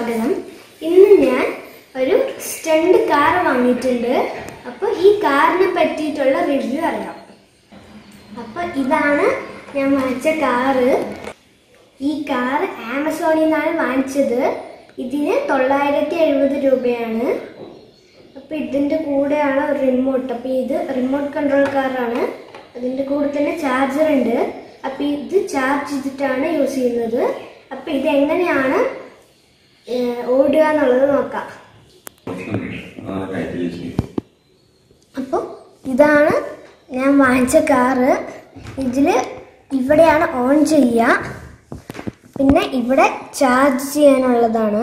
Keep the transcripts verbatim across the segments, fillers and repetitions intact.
സ്വാഗതം. ഇന്ന് ഞാൻ ഒരു സ്റ്റണ്ട് കാർ വാങ്ങിയിട്ടുണ്ട്. അപ്പോൾ ഈ കാറിനെ പറ്റിയിട്ടുള്ള റിവ്യൂ അറിയാം. അപ്പോൾ ഇതാണ് ഞാൻ വാങ്ങിച്ച കാറ്. ഈ കാർ ആമസോണിൽ നിന്നാണ് വാങ്ങിച്ചത്. ഇതിന് തൊള്ളായിരത്തി എഴുപത് രൂപയാണ്. അപ്പോൾ ഇതിൻ്റെ കൂടെയാണ് ഒരു റിമോട്ട്. അപ്പോൾ ഇത് റിമോട്ട് കൺട്രോൾ കാറാണ്. അതിൻ്റെ കൂടെ തന്നെ ചാർജർ ഉണ്ട്. അപ്പോൾ ഇത് ചാർജ് ചെയ്തിട്ടാണ് യൂസ് ചെയ്യുന്നത്. അപ്പോൾ ഇത് എങ്ങനെയാണ് ഓടുക എന്നുള്ളത് നോക്കാം. അപ്പോൾ ഇതാണ് ഞാൻ വാങ്ങിച്ച കാറ്. ഇതിൽ ഇവിടെയാണ് ഓൺ ചെയ്യുക, പിന്നെ ഇവിടെ ചാർജ് ചെയ്യാനുള്ളതാണ്.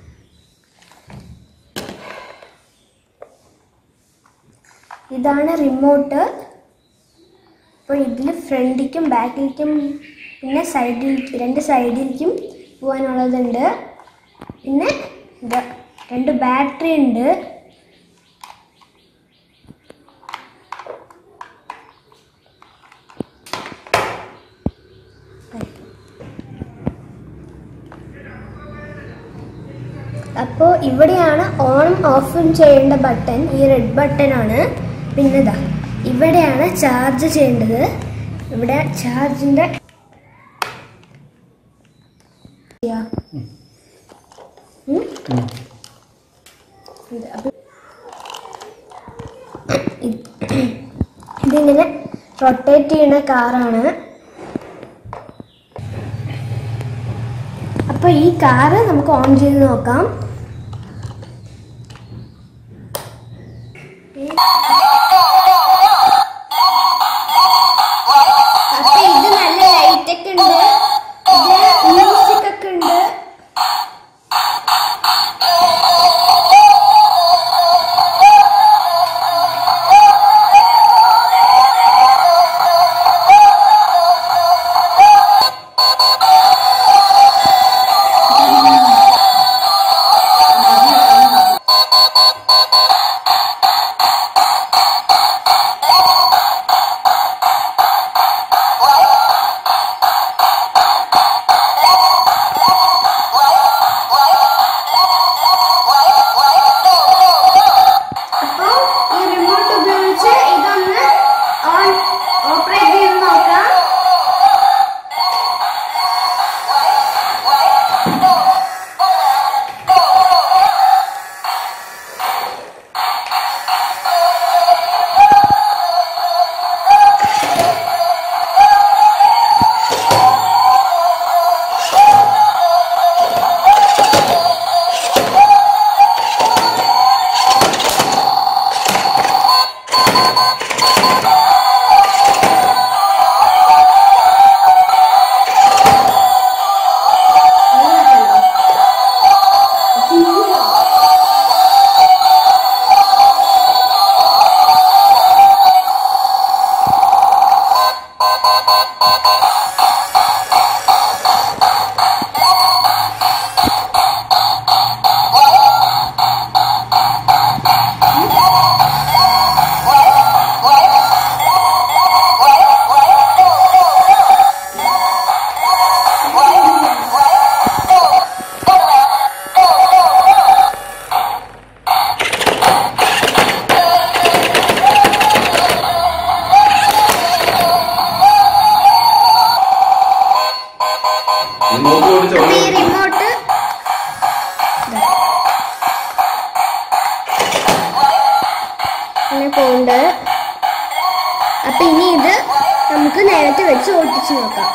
ഇതാണ് റിമോട്ട്. അപ്പോൾ ഇതിൽ ഫ്രണ്ടിലേക്കും ബാക്കിലേക്കും പിന്നെ സൈഡിൽ രണ്ട് സൈഡിലേക്കും പോകാനുള്ളതുണ്ട്. പിന്നെ ഇത് രണ്ട് ബാറ്ററി ഉണ്ട്. അപ്പോൾ ഇവിടെയാണ് ഓൺ ഓഫും ചെയ്യേണ്ട ബട്ടൺ. ഈ റെഡ് ബട്ടൺ ആണ്. പിന്നെ ഇതാ ഇവിടെയാണ് ചാർജ് ചെയ്യേണ്ടത്. ഇവിടെ ചാർജിൻ്റെ ഇതിങ്ങനെ റൊട്ടേറ്റ് ചെയ്യുന്ന കാറാണ്. അപ്പോൾ ഈ കാറ് നമുക്ക് ഓൺ ചെയ്ത് നോക്കാം. അപ്പോൾ ഇത് നല്ല ലൈറ്റൊക്കെ ഉണ്ട്. ഇത് മ്യൂസിക് ഒക്കെ ഉണ്ട്. റിമോട്ട് അങ്ങനെ പോണ്ട്. അപ്പൊ ഇനി ഇത് നമുക്ക് നേരത്തെ വെച്ച് ഓടിച്ചു നോക്കാം.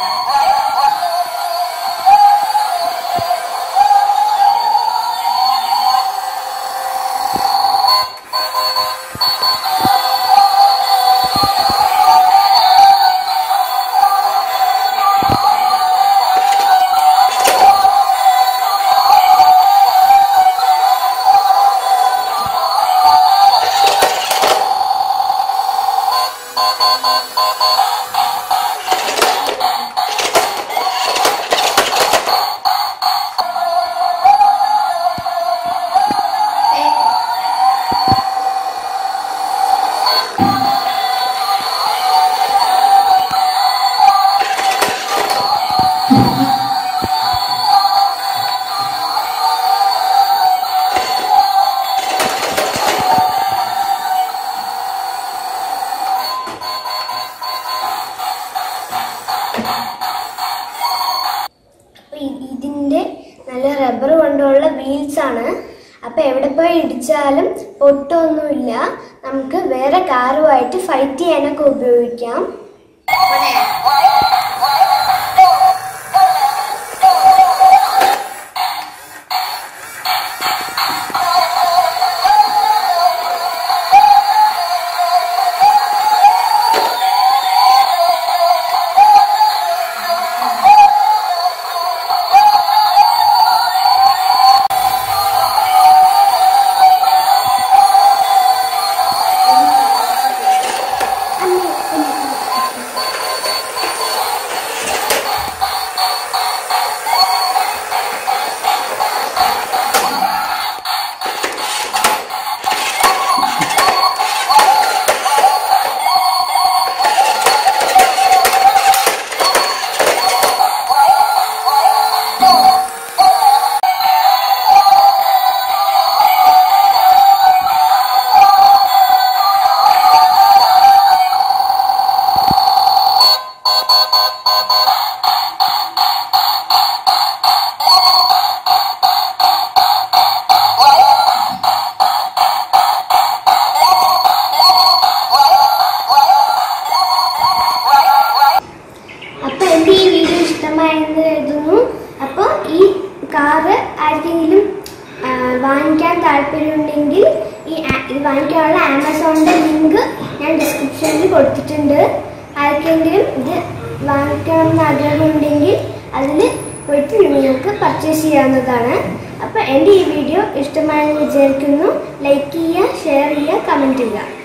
റബ്ബർ കൊണ്ടുള്ള വീൽസ് ആണ്. അപ്പൊ എവിടെ പോയി ഇടിച്ചാലും പൊട്ടൊന്നുമില്ല. നമുക്ക് വേറെ കാറുമായിട്ട് ഫൈറ്റ് ചെയ്യാനൊക്കെ ഉപയോഗിക്കാം. അപ്പോൾ ഈ കാറ് ആർക്കെങ്കിലും വാങ്ങിക്കാൻ താല്പര്യമുണ്ടെങ്കിൽ ഈ ഇത് വാങ്ങിക്കാനുള്ള ആമസോണിൻ്റെ ലിങ്ക് ഞാൻ ഡിസ്ക്രിപ്ഷനിൽ കൊടുത്തിട്ടുണ്ട്. ആർക്കെങ്കിലും ഇത് വാങ്ങിക്കണം എന്ന് ആഗ്രഹമുണ്ടെങ്കിൽ അതിൽ പോയിട്ട് നിങ്ങൾക്ക് പർച്ചേസ് ചെയ്യാവുന്നതാണ്. അപ്പോൾ എൻ്റെ ഈ വീഡിയോ ഇഷ്ടമായെന്ന് വിചാരിക്കുന്നു. ലൈക്ക് ചെയ്യുക, ഷെയർ ചെയ്യുക, കമൻറ്റ് ചെയ്യുക.